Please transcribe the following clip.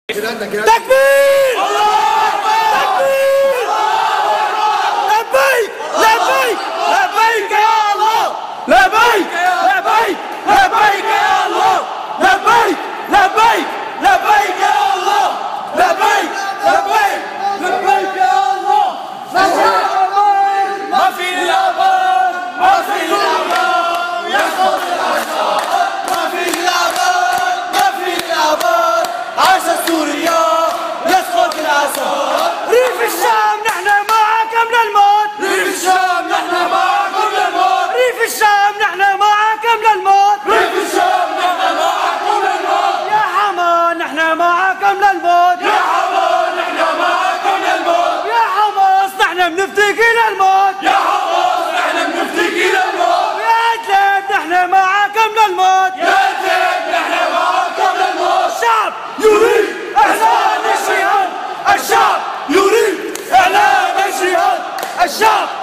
تكبير! الله أكبر! تكبير! لبيك لبيك لبيك يا الله! لبيك لبيك لبيك يا الله! لبيك لبيك لبيك يا الله! لبيك لبيك لبيك يا الله! ما في الأمان ما في الأمان يسقط العشاء ما في الأمان ما في الأمان عاش سوريا يسقط العسى ريف الشام نحن معكم للموت ريف الشام نحن معكم للموت ريف الشام نحن معكم للموت ريف الشام نحن معكم للموت يا حماس نحن معكم للموت يا حماس نحن معكم للموت يا حماس نحن بنفتكي للموت يا حماس نحن بنفتكي للموت يا عدلان نحن معكم للموت يا عدلان نحن معكم للموت الشعب يريد إعلان الجهاد الشعب يريد إعلان الجهاد الشعب